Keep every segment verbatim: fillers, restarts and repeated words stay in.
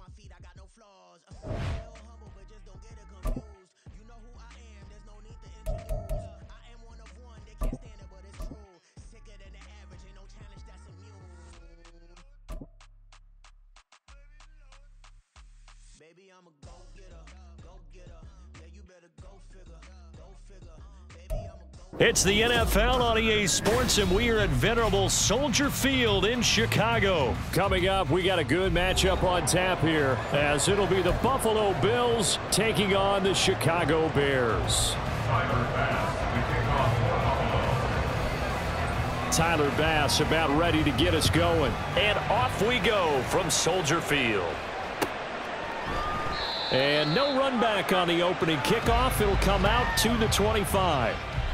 It's the N F L on E A Sports, and we are at venerable Soldier Field in Chicago. Coming up, we got a good matchup on tap here, as it'll be the Buffalo Bills taking on the Chicago Bears. Tyler Bass about ready to get us going. And off we go from Soldier Field. And no run back on the opening kickoff. It'll come out to the twenty-five.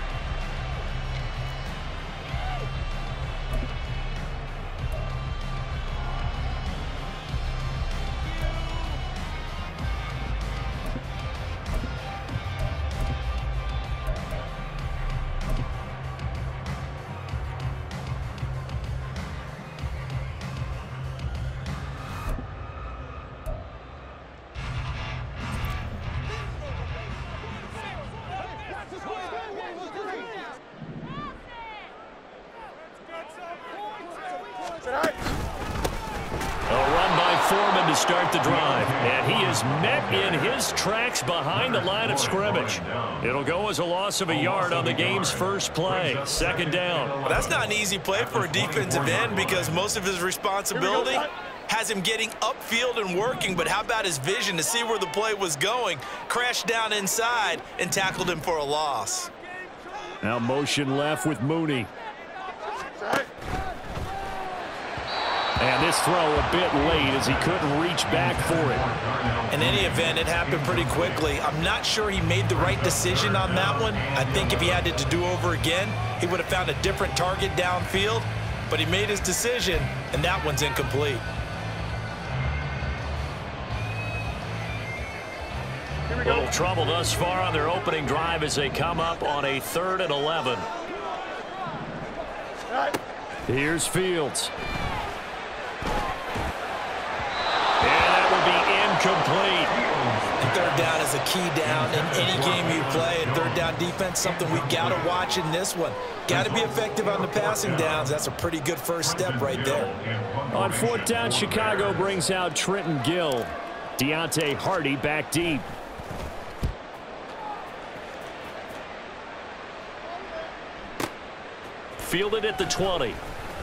Start the drive, and he is met in his tracks behind the line of scrimmage. It'll go as a loss of a yard on the game's first play. Second down. Well, that's not an easy play for a defensive end because most of his responsibility has him getting upfield and working, but how about his vision to see where the play was going, crashed down inside, and tackled him for a loss. Now motion left with Mooney. And this throw a bit late as he couldn't reach back for it. In any event, it happened pretty quickly. I'm not sure he made the right decision on that one. I think if he had it to do over again, he would have found a different target downfield. But he made his decision, and that one's incomplete. A little trouble thus far on their opening drive as they come up on a third and eleven. Here's Fields. Complete. And third down is a key down in any game you play. And third down defense, something we've got to watch in this one. Got to be effective on the passing downs. That's a pretty good first step right there. On fourth down, Chicago brings out Trenton Gill. Deontay Hardy back deep. Fielded at the twenty.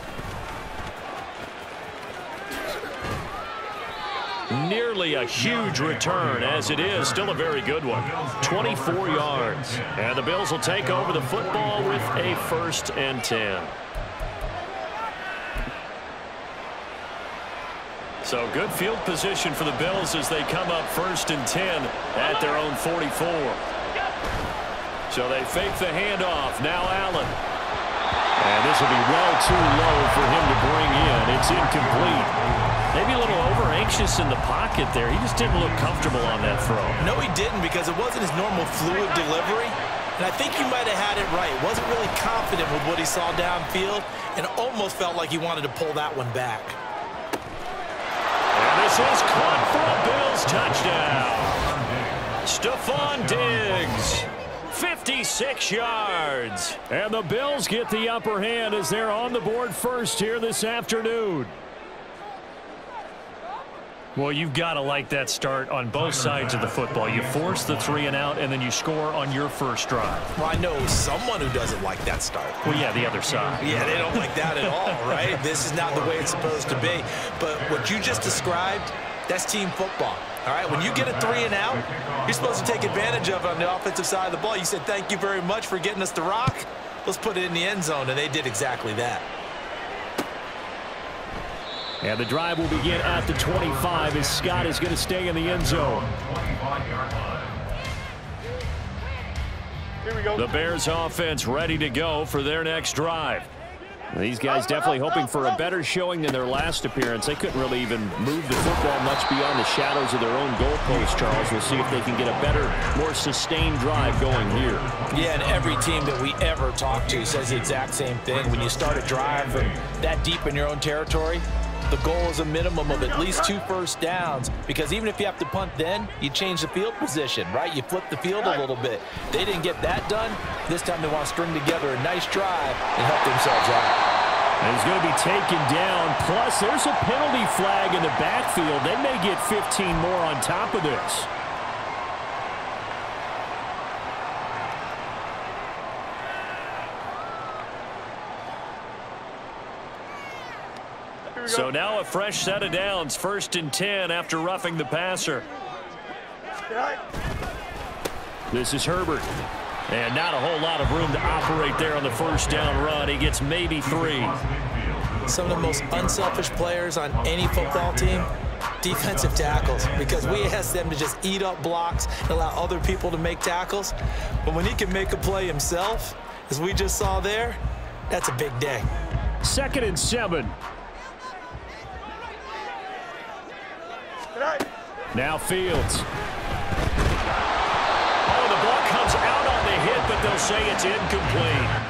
Nearly a huge return, as it is still a very good one. twenty-four yards. And the Bills will take over the football with a first and ten. So good field position for the Bills as they come up first and ten at their own forty-four. So they fake the handoff. Now Allen. And this will be well too low for him to bring in. It's incomplete. Maybe a little over-anxious in the pocket there. He just didn't look comfortable on that throw. No, he didn't, because it wasn't his normal fluid delivery. And I think he might have had it right. Wasn't really confident with what he saw downfield and almost felt like he wanted to pull that one back. And this is caught for a Bills touchdown. Stephon Diggs. fifty-six yards. And the Bills get the upper hand as they're on the board first here this afternoon. Well, you've got to like that start on both sides of the football. You force the three and out, and then you score on your first drive. Well, I know someone who doesn't like that start. Well, yeah, the other side. Yeah, they don't like that at all, right? This is not the way it's supposed to be. But what you just described, that's team football. All right, when you get a three and out, you're supposed to take advantage of it on the offensive side of the ball. You said, thank you very much for getting us the rock. Let's put it in the end zone, and they did exactly that. And the drive will begin at the twenty-five as Scott is going to stay in the end zone. Here we go. The Bears offense ready to go for their next drive. These guys definitely hoping for a better showing than their last appearance. They couldn't really even move the football much beyond the shadows of their own goalpost, Charles. We'll see if they can get a better, more sustained drive going here. Yeah, and every team that we ever talk to says the exact same thing. When you start a drive from that deep in your own territory, the goal is a minimum of at least two first downs, because even if you have to punt then, you change the field position, right? You flip the field a little bit. They didn't get that done. This time they want to string together a nice drive and help themselves out. And he's going to be taken down. Plus, there's a penalty flag in the backfield. They may get fifteen more on top of this. So now a fresh set of downs, first and ten after roughing the passer. This is Herbert. And not a whole lot of room to operate there on the first down run. He gets maybe three. Some of the most unselfish players on any football team, defensive tackles, because we ask them to just eat up blocks and allow other people to make tackles. But when he can make a play himself, as we just saw there, that's a big day. Second and seven. Now Fields. Oh, the ball comes out on the hit, but they'll say it's incomplete.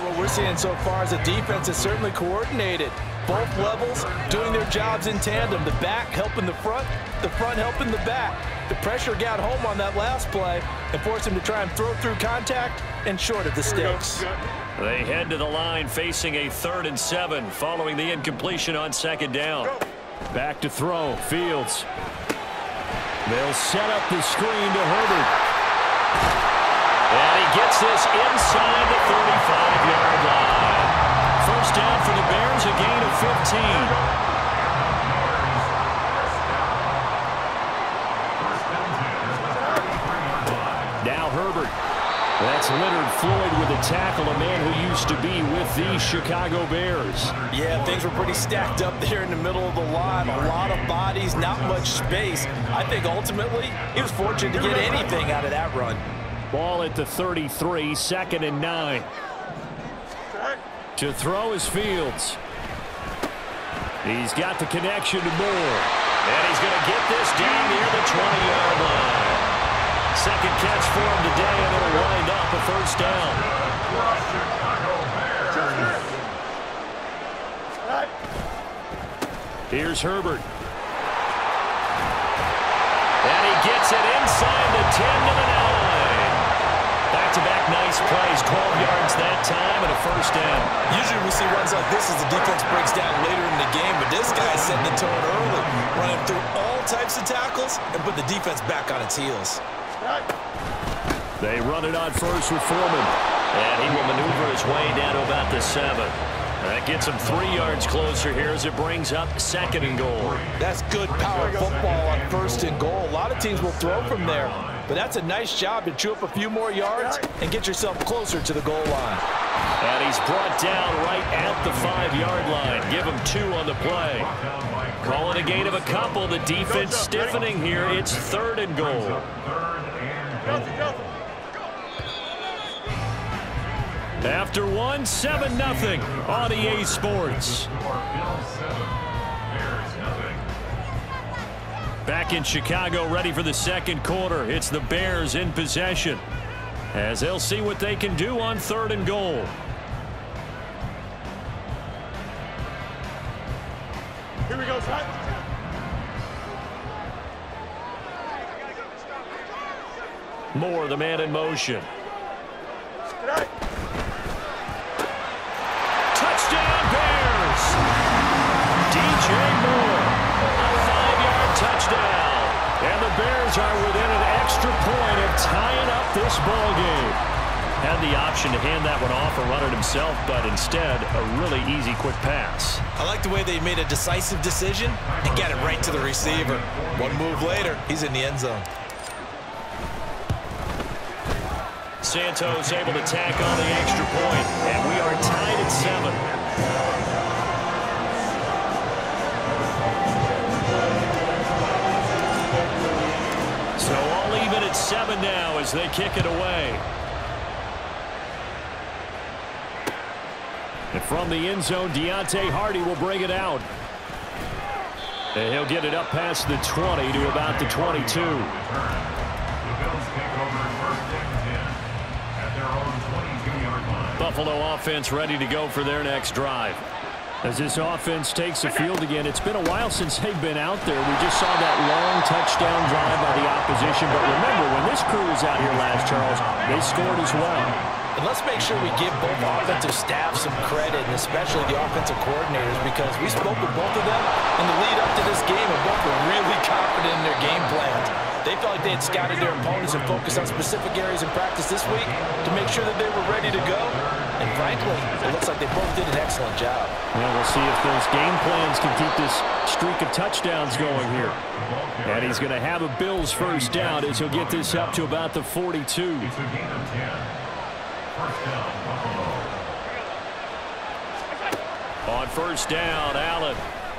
what we're seeing so far is the defense is certainly coordinated. Both levels doing their jobs in tandem. The back helping the front, the front helping the back. The pressure got home on that last play and forced him to try and throw through contact and short of the sticks. They head to the line facing a third and seven following the incompletion on second down. Back to throw. Fields. They'll set up the screen to Herbert. And he gets this inside the thirty-five-yard line. First down for the Bears, a gain of fifteen. Now Herbert. That's Leonard Floyd with a tackle, a man who used to be with the Chicago Bears. Yeah, things were pretty stacked up there in the middle of the line. A lot of bodies, not much space. I think ultimately he was fortunate to get anything out of that run. Ball at the thirty-three, second and nine. To throw is Fields. He's got the connection to Moore. And he's going to get this down near the twenty-yard line. Second catch for him today, and it'll wind up a first down. Here's Herbert. And he gets it inside the ten to the nine. Back-to-back nice plays, twelve yards that time, and a first down. Usually we see runs like this as the defense breaks down later in the game, but this guy's setting the tone early, running through all types of tackles and put the defense back on its heels. They run it on first with Foreman. And he will maneuver his way down to about the seven. That gets him three yards closer here as it brings up second and goal. That's good power football on first and goal. A lot of teams will throw from there, but that's a nice job to chew up a few more yards and get yourself closer to the goal line. And he's brought down right at the five-yard line. Give him two on the play. Calling a gain of a couple. The defense stiffening here. It's third and goal. After one, seven nothing on E A Sports. Back in Chicago, ready for the second quarter. It's the Bears in possession, as they'll see what they can do on third and goal. Here we go, son. Moore, the man in motion. Touchdown, Bears! D J Moore, a five-yard touchdown. And the Bears are within an extra point of tying up this ball game. Had the option to hand that one off or run it himself, but instead, a really easy, quick pass. I like the way they made a decisive decision and got it right to the receiver. One move later, he's in the end zone. Santos able to tack on the extra point, and we are tied at seven. So all even at seven now as they kick it away. And from the end zone, Deontay Hardy will bring it out. And he'll get it up past the twenty to about the twenty-two. Buffalo offense ready to go for their next drive. As this offense takes the field again, it's been a while since they've been out there. We just saw that long touchdown drive by the opposition. But remember, when this crew was out here last, Charles, they scored as well. And let's make sure we give both offensive staffs some credit, and especially the offensive coordinators, because we spoke with both of them in the lead up to this game, and both were really confident in their game plans. They felt like they had scouted their opponents and focused on specific areas in practice this week to make sure that they were ready to go. And frankly, it looks like they both did an excellent job. Well, we'll see if those game plans can keep this streak of touchdowns going here. And he's going to have a Bills first down as he'll get this up to about the forty-two. On first down, Allen.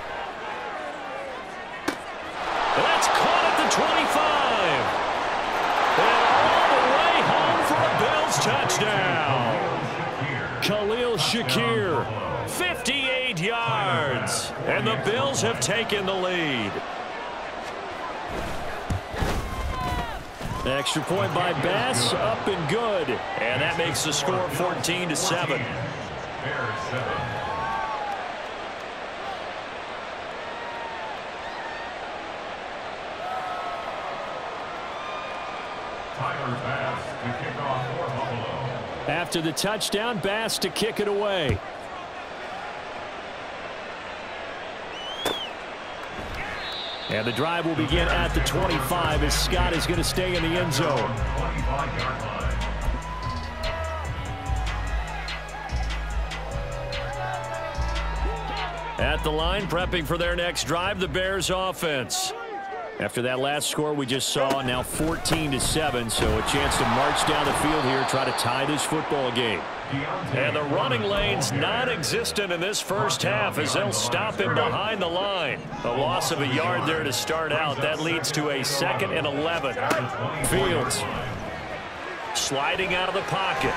That's caught at the twenty-five. And all the way home for a Bills touchdown. Khalil Shakir, fifty-eight yards. And the Bills have taken the lead. Extra point by Bass, up and good. And that makes the score fourteen to seven. Bears seven. Tyler Bass to kick off for Buffalo. After the touchdown, Bass to kick it away. And the drive will begin at the twenty-five as Scott is going to stay in the end zone. twenty-five-yard line. At the line, prepping for their next drive, the Bears offense. After that last score we just saw, now fourteen to seven, so a chance to march down the field here, try to tie this football game. And the running lane's non-existent in this first half as they'll stop him behind the line. A loss of a yard there to start out. That leads to a second and eleven. Fields sliding out of the pocket.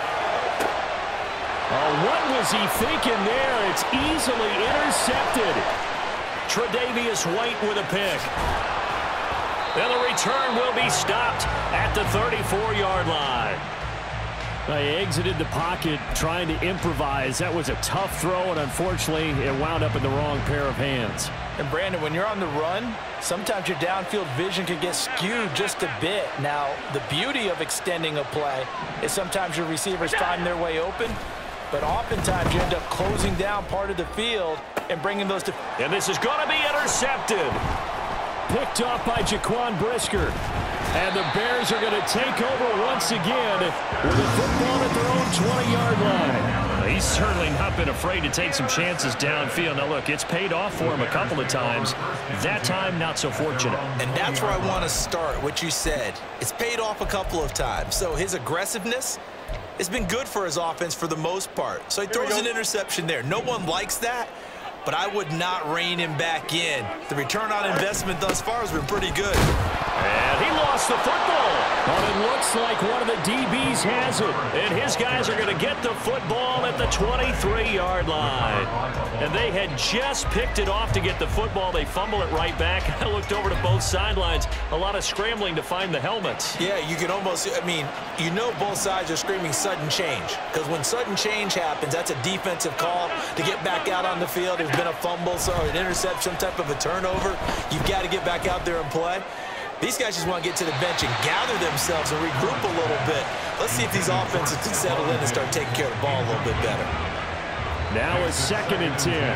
Oh, what was he thinking there? It's easily intercepted. Tre'Davious White with a pick. And the return will be stopped at the thirty-four-yard line. They exited the pocket trying to improvise. That was a tough throw, and unfortunately, it wound up in the wrong pair of hands. And Brandon, when you're on the run, sometimes your downfield vision can get skewed just a bit. Now, the beauty of extending a play is sometimes your receivers find their way open, but oftentimes you end up closing down part of the field and bringing those to... And this is going to be intercepted. Picked off by Jaquan Brisker. And the Bears are going to take over once again with the football at their own twenty-yard line. He's certainly not been afraid to take some chances downfield. Now, look, it's paid off for him a couple of times. That time, not so fortunate. And that's where I want to start, what you said. It's paid off a couple of times. So his aggressiveness has been good for his offense for the most part. So he throws an interception there. No one likes that, but I would not rein him back in. The return on investment thus far has been pretty good. And he lost the football. But it looks like one of the D Bs has it. And his guys are going to get the football at the twenty-three-yard line. And they had just picked it off to get the football. They fumble it right back. I looked over to both sidelines. A lot of scrambling to find the helmets. Yeah, you can almost, I mean, you know both sides are screaming sudden change. Because when sudden change happens, that's a defensive call to get back out on the field. There's been a fumble, so an interception, some type of a turnover. You've got to get back out there and play. These guys just want to get to the bench and gather themselves and regroup a little bit. Let's see if these offenses can settle in and start taking care of the ball a little bit better. Now a second and ten.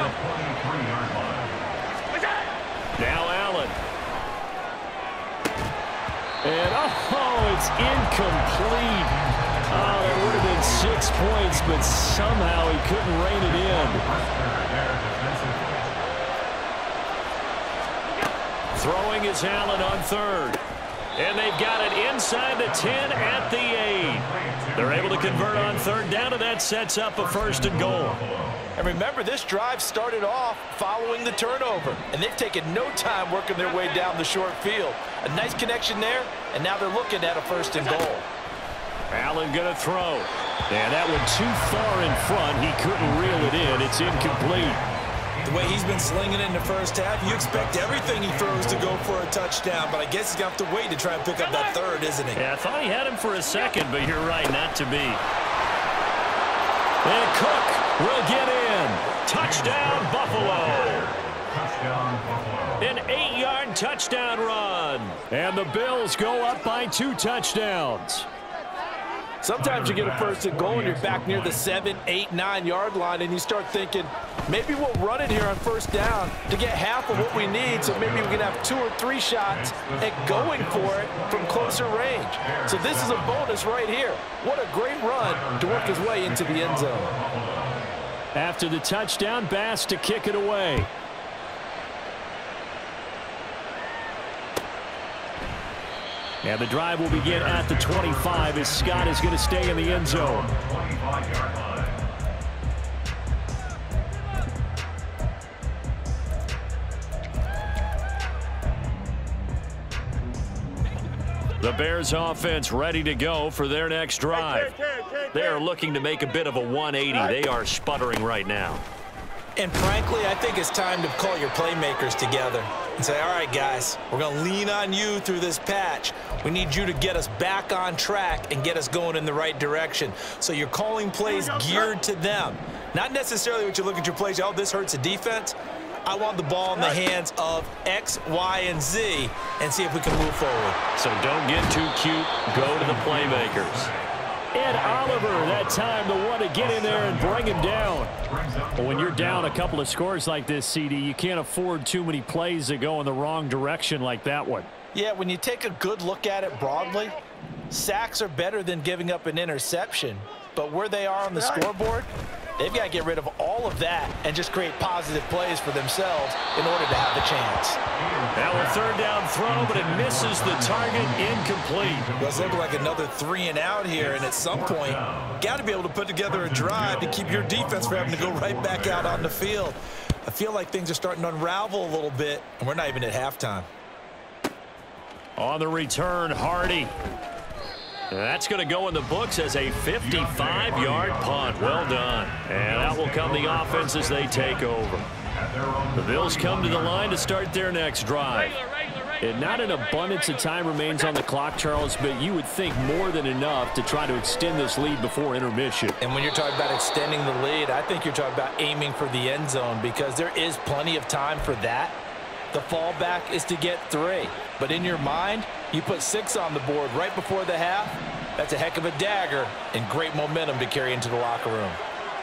Now Allen. And, oh, it's incomplete. Oh, there would have been six points, but somehow he couldn't rein it in. Throwing is Allen on third. And they've got it inside the ten at the eight. They're able to convert on third down, and that sets up a first and goal. And remember, this drive started off following the turnover, and they've taken no time working their way down the short field. A nice connection there, and now they're looking at a first and goal. Allen going to throw. And that one too far in front. He couldn't reel it in. It's incomplete. The way he's been slinging it in the first half, you expect everything he throws to go for a touchdown, but I guess he's going to have to wait to try and pick up that third, isn't he? Yeah, I thought he had him for a second, but you're right, not to be. And Cook will get in. Touchdown, Buffalo. Touchdown, Buffalo. An eight-yard touchdown run. And the Bills go up by two touchdowns. Sometimes you get a first and goal and you're back near the seven, eight, nine-yard line, and you start thinking, maybe we'll run it here on first down to get half of what we need, so maybe we can have two or three shots at going for it from closer range. So this is a bonus right here. What a great run to work his way into the end zone. After the touchdown, Bass to kick it away. And the drive will begin at the twenty-five as Scott is going to stay in the end zone. twenty-five-yard line. The Bears offense ready to go for their next drive. They are looking to make a bit of a one eighty. They are sputtering right now. And frankly, I think it's time to call your playmakers together. and say, all right, guys, we're going to lean on you through this patch. We need you to get us back on track and get us going in the right direction. So you're calling plays geared to them. Not necessarily what you look at your plays, oh, this hurts the defense. I want the ball in the hands of X, Y, and Z and see if we can move forward. So don't get too cute. Go to the playmakers. Ed Oliver, that time the one to get in there and bring him down. But when you're down a couple of scores like this, C D, you can't afford too many plays that go in the wrong direction like that one. Yeah, when you take a good look at it broadly, sacks are better than giving up an interception. But where they are on the scoreboard, they've got to get rid of all of that and just create positive plays for themselves in order to have a chance. Now a third down throw, but it misses the target, incomplete. Well, it's looking like another three and out here, and at some point, got to be able to put together a drive to keep your defense from having to go right back out on the field. I feel like things are starting to unravel a little bit, and we're not even at halftime. On the return, Hardy. That's going to go in the books as a fifty-five yard punt. Well done. And out will come the offense as they take over. The Bills come to the line to start their next drive. And not an abundance of time remains on the clock, Charles, but you would think more than enough to try to extend this lead before intermission. And when you're talking about extending the lead, I think you're talking about aiming for the end zone because there is plenty of time for that. The fallback is to get three. But in your mind, you put six on the board right before the half. That's a heck of a dagger and great momentum to carry into the locker room.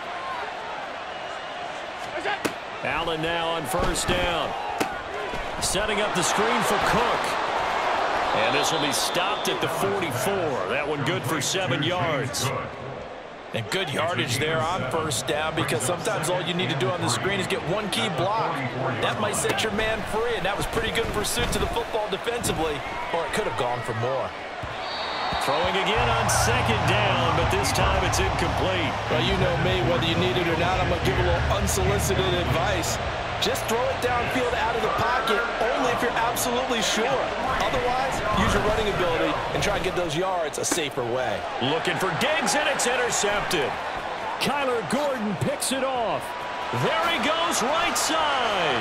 Allen now on first down. Setting up the screen for Cook. And this will be stopped at the forty-four. That one good for seven yards. And good yardage there on first down because sometimes all you need to do on the screen is get one key block. That might set your man free, and that was pretty good pursuit to the football defensively, or it could have gone for more. Throwing again on second down, but this time it's incomplete. Well, you know me, whether you need it or not, I'm going to give a little unsolicited advice. Just throw it downfield out of the pocket only if you're absolutely sure. Otherwise, use your running ability and try and get those yards a safer way. Looking for Diggs, and it's intercepted. Kyler Gordon picks it off. There he goes, right side.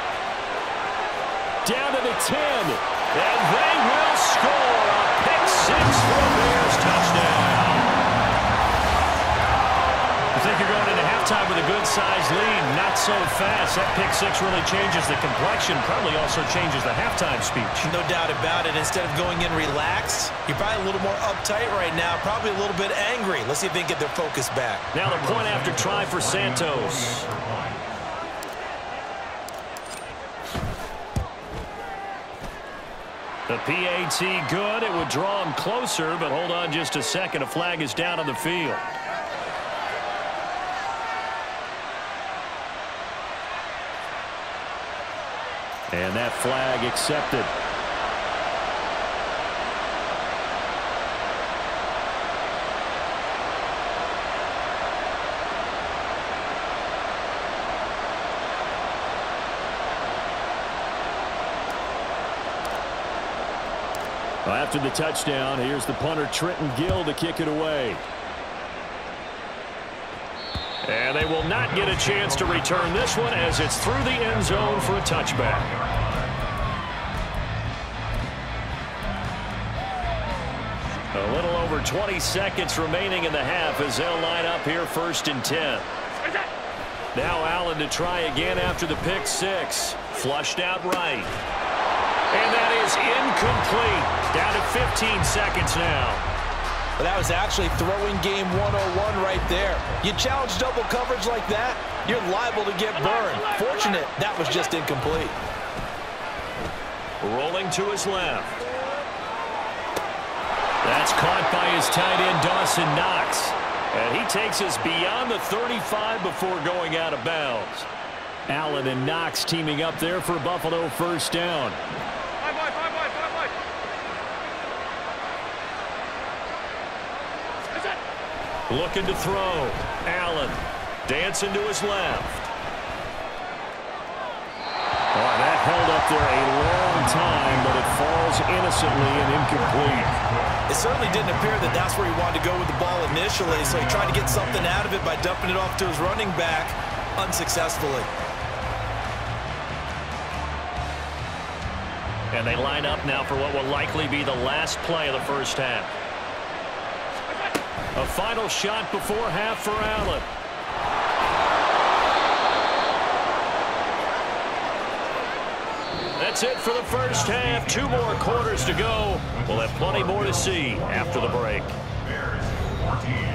Down to the ten, and they will score. A pick six for a Bears touchdown. I think you're going into halftime with a good-sized lead. Not so fast. That pick six really changes the complexion. Probably also changes the halftime speech. No doubt about it. Instead of going in relaxed, you're probably a little more uptight right now. Probably a little bit angry. Let's see if they can get their focus back. Now the point after try for Santos. The P A T good. It would draw him closer, but hold on just a second. A flag is down on the field. And that flag accepted. Well, after the touchdown, here's the punter Trenton Gill to kick it away. And they will not get a chance to return this one as it's through the end zone for a touchback. A little over twenty seconds remaining in the half as they'll line up here first and ten. Now Allen to try again after the pick six. Flushed out right. And that is incomplete. Down to fifteen seconds now. But that was actually throwing game one oh one right there. You challenge double coverage like that, you're liable to get burned. Fortunate that was just incomplete. Rolling to his left. That's caught by his tight end, Dawson Knox. And he takes us beyond the thirty-five before going out of bounds. Allen and Knox teaming up there for Buffalo first down. Looking to throw. Allen dancing to his left. Oh, that held up there a long time, but it falls innocently and incomplete. It certainly didn't appear that that's where he wanted to go with the ball initially, so he tried to get something out of it by dumping it off to his running back unsuccessfully. And they line up now for what will likely be the last play of the first half. A final shot before half for Allen. That's it for the first half. Two more quarters to go. We'll have plenty more to see after the break. Bears fourteen.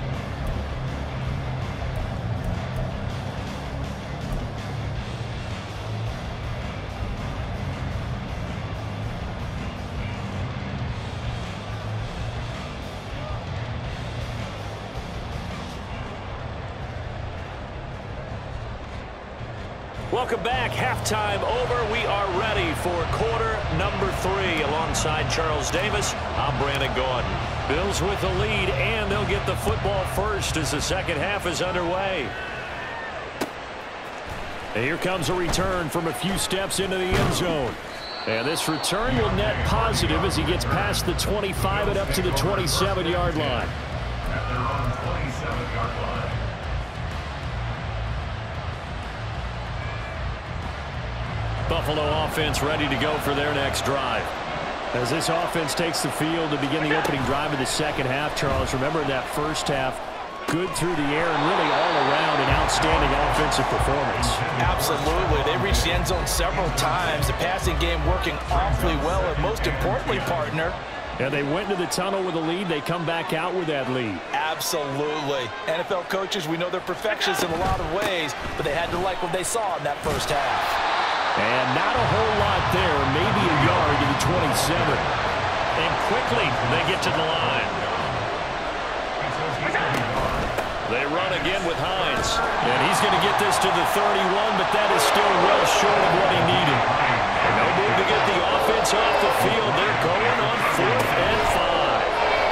Welcome back. Halftime over. We are ready for quarter number three. Alongside Charles Davis, I'm Brandon Gordon. Bills with the lead, and they'll get the football first as the second half is underway. And here comes a return from a few steps into the end zone. And this return will net positive as he gets past the twenty-five and up to the twenty-seven yard line. At their own twenty-seven yard line. Buffalo offense ready to go for their next drive. As this offense takes the field to begin the opening drive of the second half, Charles, remember that first half, good through the air and really all around an outstanding offensive performance. Absolutely. They reached the end zone several times. The passing game working awfully well, and most importantly, partner, and they went into the tunnel with a lead. They come back out with that lead. Absolutely. N F L coaches, we know they're perfectionists in a lot of ways, but they had to like what they saw in that first half. And not a whole lot there, maybe a yard to the twenty-seven. And quickly they get to the line. They run again with Hines. And he's going to get this to the thirty-one, but that is still well short of what he needed. And no move to get the offense off the field. They're going on fourth and five.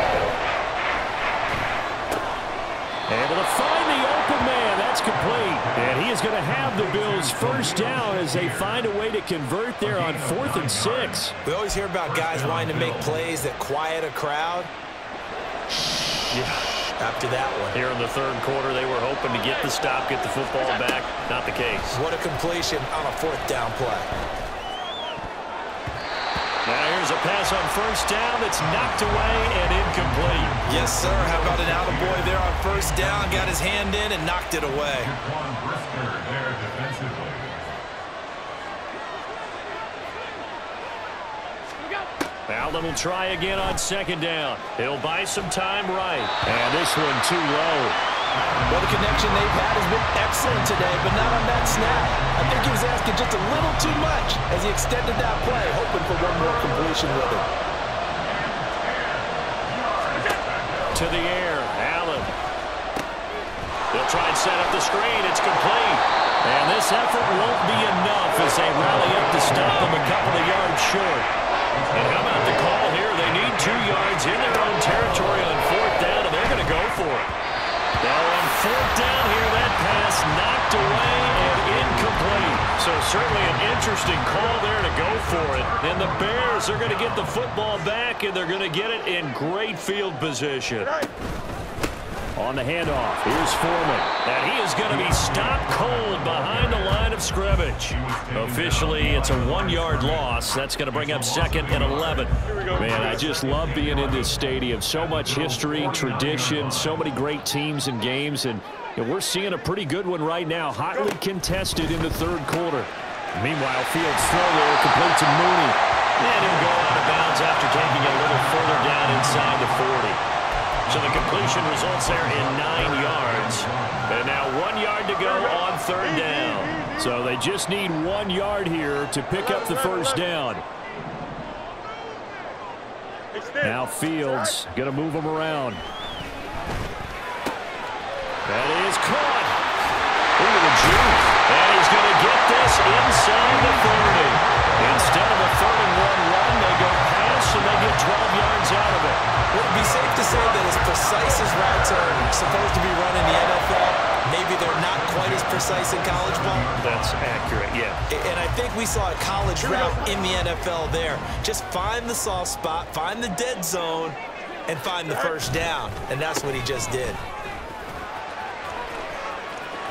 Able to find the open man. That's complete. And he is going to have the Bills first down as they find a way to convert there on fourth and six. We always hear about guys wanting to make plays that quiet a crowd. Yeah. After that one. Here in the third quarter, they were hoping to get the stop, get the football back. Not the case. What a completion on a fourth down play. Now here's a pass on first down that's knocked away and incomplete. Yes, sir. How about an attaboy there on first down? Got his hand in and knocked it away. One Brisker there defensively. Allen will try again on second down. He'll buy some time right. And this one too low. Well, the connection they've had has been excellent today, but not on that snap. I think he was asking just a little too much as he extended that play, hoping for one more completion with it. To the air, Allen. They'll try and set up the screen. It's complete. And this effort won't be enough as they rally up to stop them a couple of yards short. And how about the call here? They need two yards in their own territory on fourth down, and they're going to go for it. Now on fourth down here, that pass knocked away and incomplete. So certainly an interesting call there to go for it. And the Bears are going to get the football back, and they're going to get it in great field position. On the handoff, here's Foreman. And he is going to be stopped cold behind the line of scrimmage. Officially, it's a one-yard loss. That's going to bring up second and eleven. Man, I just love being in this stadium. So much history, tradition, so many great teams and games. And you know, we're seeing a pretty good one right now, hotly contested in the third quarter. Meanwhile, Fields throw there, complete to Mooney. And he'll go out of bounds after taking it a little further down inside the forty. So the completion results there in nine yards. And now one yard to go on third down. So they just need one yard here to pick up the first down. Now Fields going to move them around. That is caught. Look at the juke. And he's going to get this inside the thirty. Instead of a third and one run, they go pass and they get twelve yards out of it. Would it be safe to say that as precise as routes are supposed to be run in the N F L, maybe they're not quite as precise in college ball? That's accurate, yeah. And I think we saw a college route in the N F L there. Just find the soft spot, find the dead zone, and find the first down. And that's what he just did.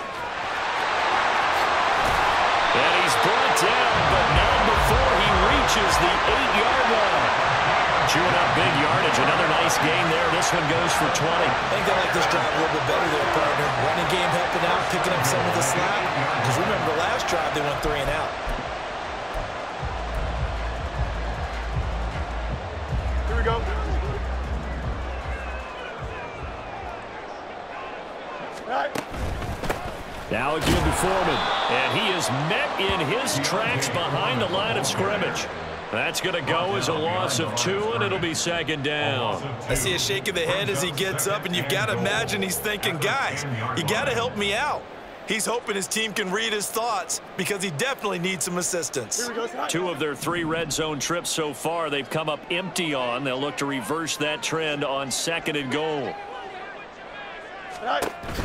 And he's brought down, but not before he reaches reaches the eight-yard line. Chewing up big yardage. Another nice gain there. This one goes for twenty. I think they like this drive a little bit better there, partner. Running game helping out, picking up some of the slack. Because remember, the last drive they went three and out. Here we go. All right. Now again to Foreman. And he is met in his tracks behind the line of scrimmage. That's going to go as a loss of two, and it'll be second down. I see a shake of the head as he gets up, and you've got to imagine he's thinking, guys, you got to help me out. He's hoping his team can read his thoughts because he definitely needs some assistance. Two of their three red zone trips so far they've come up empty on. They'll look to reverse that trend on second and goal. Right.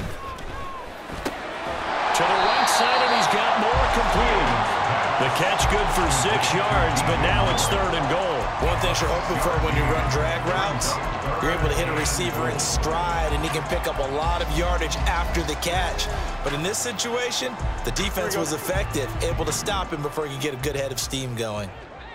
To the right side, and he's got more complete. The catch good for six yards, but now it's third and goal. One thing you're hoping for when you run drag routes, you're able to hit a receiver in stride, and he can pick up a lot of yardage after the catch. But in this situation, the defense was effective, able to stop him before he could get a good head of steam going.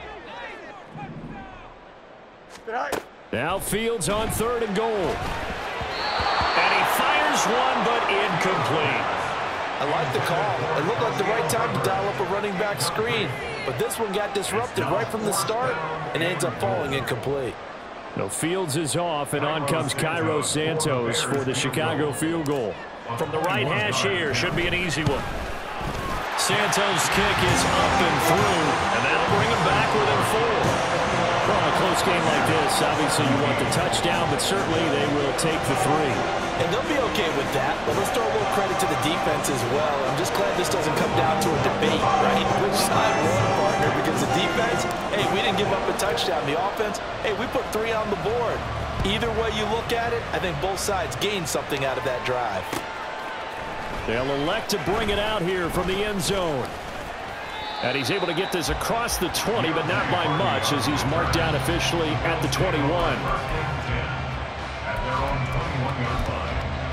Now Fields on third and goal. And he fires one, but incomplete. I like the call. It looked like the right time to dial up a running back screen. But this one got disrupted right from the start and ends up falling incomplete. No, Fields is off, and on comes Cairo Santos for the Chicago field goal. From the right hash here, should be an easy one. Santos' kick is up and through, and that'll bring him back within four. Well, a close game like this, obviously you want the touchdown, but certainly they will take the three. And they'll be okay with that, but let's throw a little credit to the defense as well. I'm just glad this doesn't come down to a debate, right? Which side won, partner? Because the defense, hey, we didn't give up a touchdown. The offense, hey, we put three on the board. Either way you look at it, I think both sides gained something out of that drive. They'll elect to bring it out here from the end zone. And he's able to get this across the twenty, but not by much, as he's marked down officially at the twenty-one. At their own twenty-one-yard line.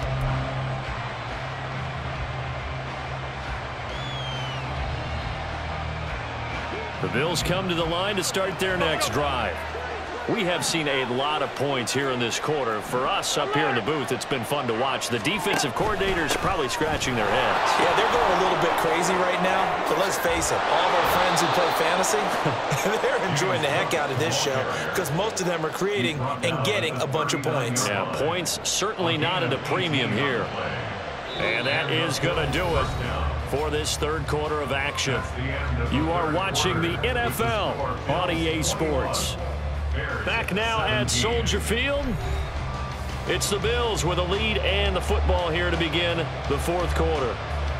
The Bills come to the line to start their next drive. We have seen a lot of points here in this quarter. For us up here in the booth, it's been fun to watch. The defensive coordinators probably scratching their heads. Yeah, they're going a little bit crazy right now. But let's face it, all of our friends who play fantasy, they're enjoying the heck out of this show because most of them are creating and getting a bunch of points. Yeah, points certainly not at a premium here. And that is going to do it for this third quarter of action. You are watching the N F L on E A Sports. Back now at Soldier Field. It's the Bills with a lead and the football here to begin the fourth quarter.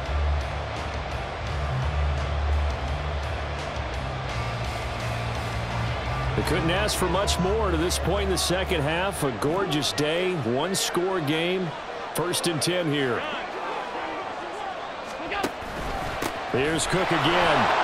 They couldn't ask for much more to this point in the second half. A gorgeous day, one-score game. First and ten here. Here's Cook again.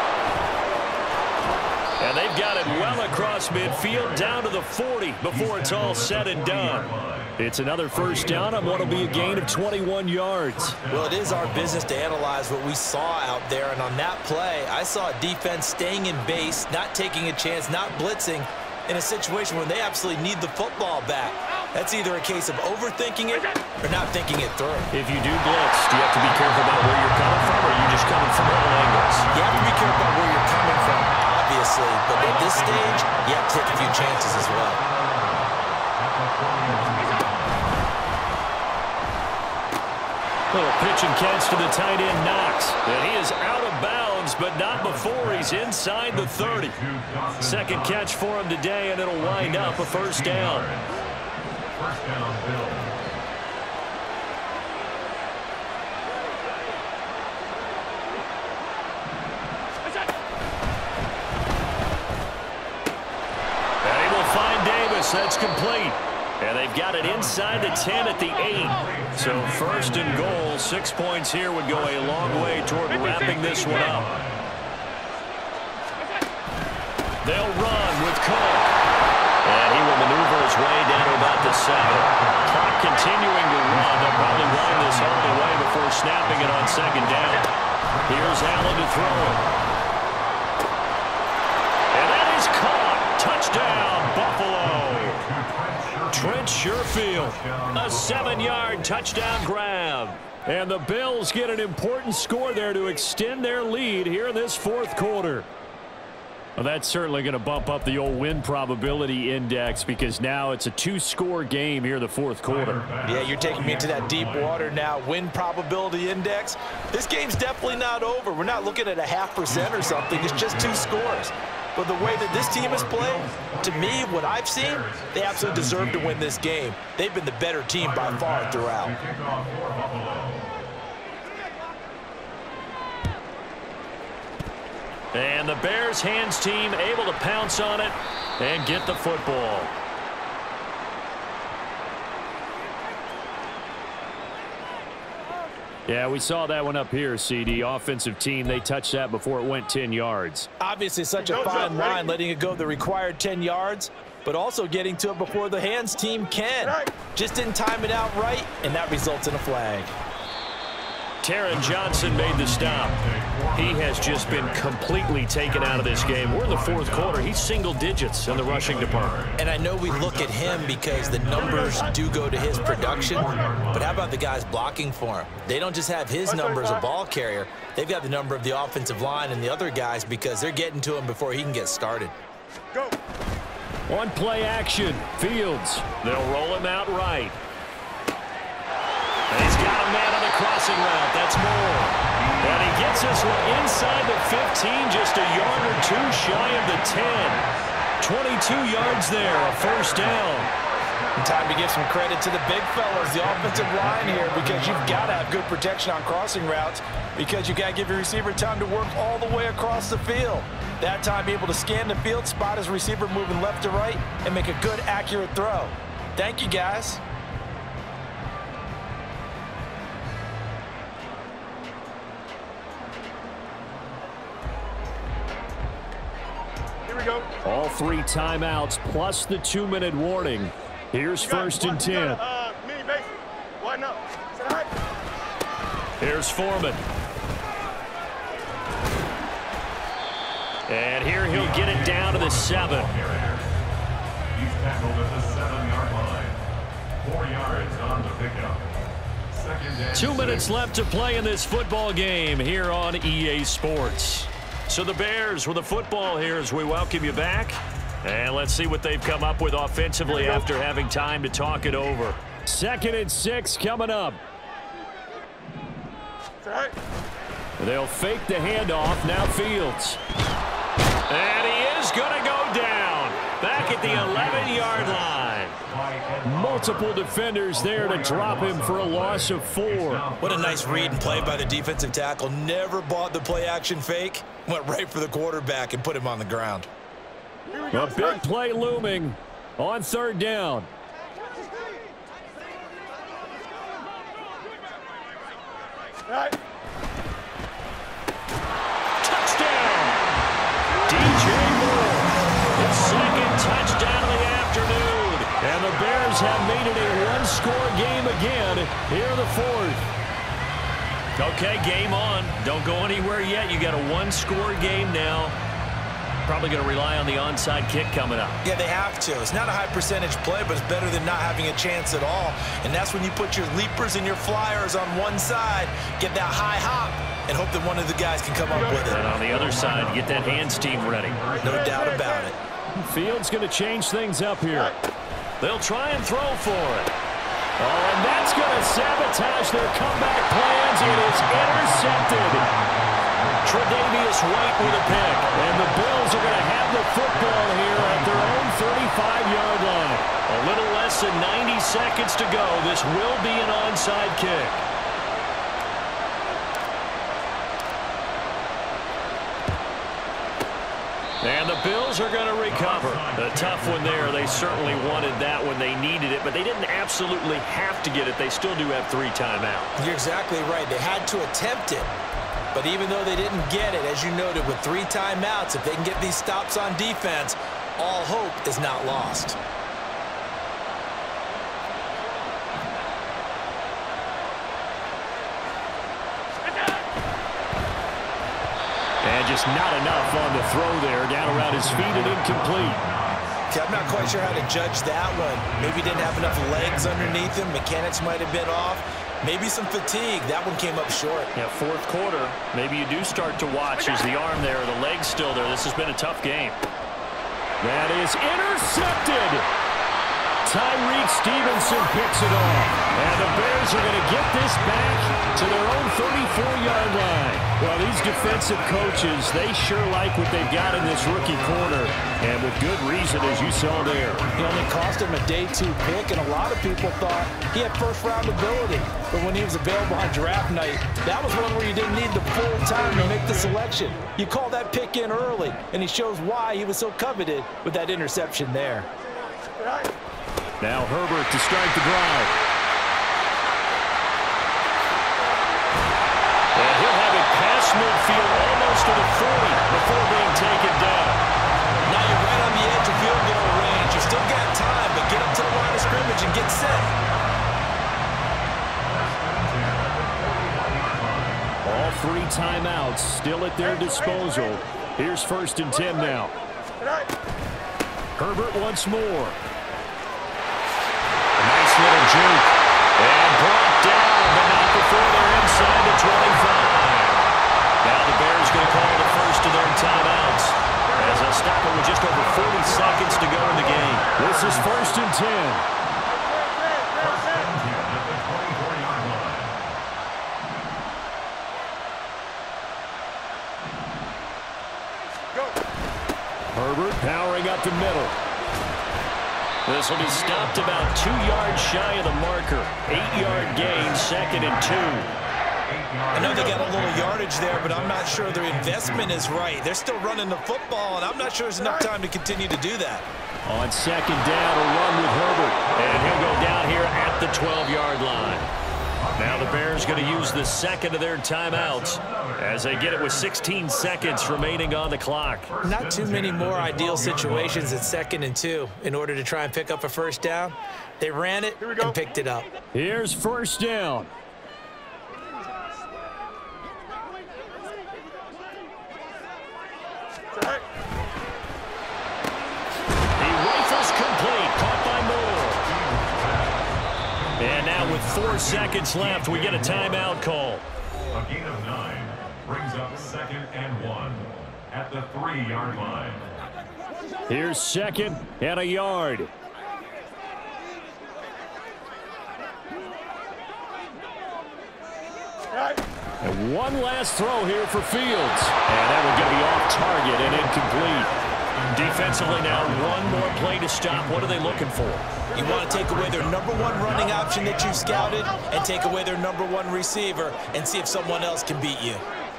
And they've got it well across midfield, down to the forty before it's all said and done. It's another first down on what will be a gain of twenty-one yards. Well, it is our business to analyze what we saw out there. And on that play, I saw a defense staying in base, not taking a chance, not blitzing in a situation where they absolutely need the football back. That's either a case of overthinking it or not thinking it through. If you do blitz, do you have to be careful about where you're coming from, or are you just coming from all angles? You have to be careful about where you're coming from, obviously. But at this stage, you have to take a few chances as well. Little pitch and catch to the tight end, Knox. And he is out of bounds, but not before he's inside the thirty. Second catch for him today, and it'll wind up a first down. First down, Bills. And he will find Davis. That's complete. And they've got it inside the ten at the eight. So first and goal, six points here would go a long way toward wrapping this one up. They'll run with Cook. And he will maneuver his way down to about the seven. Clock continuing to run. They'll probably wind this all the way before snapping it on second down. Here's Allen to throw it. And that is caught. Touchdown, Buffalo. Trent Sherfield, a seven-yard touchdown grab. And the Bills get an important score there to extend their lead here in this fourth quarter. Well, that's certainly going to bump up the old win probability index because now it's a two-score game here in the fourth quarter. Yeah, you're taking me into that deep water now. Win probability index. This game's definitely not over. We're not looking at a half percent or something. It's just two scores. But the way that this team has played, to me, what I've seen, they absolutely deserve to win this game. They've been the better team by far throughout. And the Bears hands team able to pounce on it and get the football. Yeah, we saw that one up here, C D. Offensive team, they touched that before it went ten yards. Obviously such a fine line, letting it go the required ten yards, but also getting to it before the hands team can. Just didn't time it out right, and that results in a flag. Taron Johnson made the stop. He has just been completely taken out of this game. We're in the fourth quarter. He's single digits in the rushing department. And I know we look at him because the numbers do go to his production, but how about the guys blocking for him? They don't just have his number as a ball carrier. They've got the number of the offensive line and the other guys because they're getting to him before he can get started. Go. One play action. Fields. They'll roll him out right. And he's got a man on the crossing route. That's Moore. And he gets us inside the fifteen, just a yard or two shy of the ten. twenty-two yards there, a first down. And time to give some credit to the big fellas, the offensive line here, because you've got to have good protection on crossing routes because you've got to give your receiver time to work all the way across the field. That time, be able to scan the field, spot his receiver moving left to right, and make a good, accurate throw. Thank you, guys. Go. All three timeouts plus the two-minute warning. Here's first and ten. Uh, mini base. Widen up. Sit high. Here's Foreman. And here he'll get it down to the seven. He's tackled at the seven-yard line. Four yards on the pickup. Second and Two minutes left to play in this football game here on E A Sports. So the Bears with the football here as we welcome you back. And let's see what they've come up with offensively after having time to talk it over. Second and six coming up. They'll fake the handoff. Now Fields. And he is going to go down. Back at the eleven-yard line. Multiple defenders there to drop him for a loss of four. What a nice read and play by the defensive tackle. Never bought the play-action fake. Went right for the quarterback and put him on the ground. A big play looming on third down. Right. Touchdown! D J Moore. His second touchdown of the afternoon. And the Bears have made it a one-score game again here in the fourth. Okay, game on. Don't go anywhere yet. You got a one-score game now. Probably going to rely on the onside kick coming up. Yeah, they have to. It's not a high percentage play, but it's better than not having a chance at all. And that's when you put your leapers and your flyers on one side, get that high hop, and hope that one of the guys can come up with it. And on the other side, get that hands team ready. No doubt about it. Fields going to change things up here. They'll try and throw for it. Oh, and that's going to sabotage their comeback plans. It is intercepted. Tre'Davious White with a pick. And the Bills are going to have the football here at their own thirty-five-yard line. A little less than ninety seconds to go. This will be an onside kick. And the Bills are going to recover. A tough one there. They certainly wanted that when they needed it, but they didn't absolutely have to get it. They still do have three timeouts. You're exactly right. They had to attempt it. But even though they didn't get it, as you noted, with three timeouts, if they can get these stops on defense, all hope is not lost. And just not enough on the throw there. Down around his feet and incomplete. Okay, I'm not quite sure how to judge that one. Maybe he didn't have enough legs underneath him. Mechanics might have been off. Maybe some fatigue. That one came up short. Yeah, fourth quarter. Maybe you do start to watch. Is the arm there, the leg's still there. This has been a tough game. That is intercepted. Tyreek Stevenson picks it off. And the Bears are going to get this back to their own thirty-four-yard line. Well, these defensive coaches, they sure like what they've got in this rookie corner. And with good reason, as you saw there. He only cost him a day two pick, and a lot of people thought he had first-round ability. But when he was available on draft night, that was one where you didn't need the full time to make the selection. You call that pick in early, and he shows why he was so coveted with that interception there. Now Herbert to start the drive. And he'll have it past midfield almost to the forty before being taken down. Now you're right on the edge of field goal range. You still got time, but get up to the line of scrimmage and get set. All three timeouts still at their disposal. Here's first and ten now. Herbert once more. Nice little juke. And brought down, but not before they're inside the twenty-five. Now the Bears going to call the first of their timeouts as they'll stop it with just over forty seconds to go in the game. This is first and ten. Herbert powering up the middle. This will be stopped about two yards shy of the marker. Eight-yard gain, second and two. I know they got a little yardage there, but I'm not sure their investment is right. They're still running the football, and I'm not sure there's enough time to continue to do that. On second down, a run with Herbert. And he'll go down here at the twelve-yard line. Now the Bears going to use the second of their timeouts as they get it with sixteen seconds remaining on the clock. Not too many more ideal situations at second and two in order to try and pick up a first down. They ran it and picked it up. Here's first down. He rifles complete, caught by Moore. And now with four seconds left, we get a timeout call. A gain of nine brings up second and one at the three-yard line. Here's second and a yard. And one last throw here for Fields. And that will get me off target and incomplete. Defensively now, one more play to stop. What are they looking for? You want to take away their number one running option that you scouted and take away their number one receiver and see if someone else can beat you.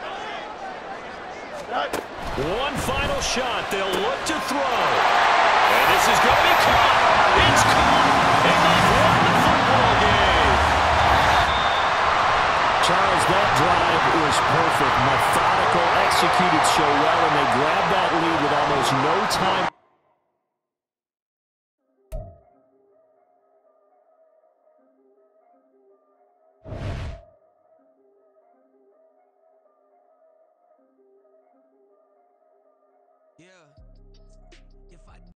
One final shot. They'll look to throw. And this is going to be caught. It's caught. And they've won the football game. Charles, that drive was perfect. Methodical, executed so well, and they grabbed that lead with almost no time. Yeah.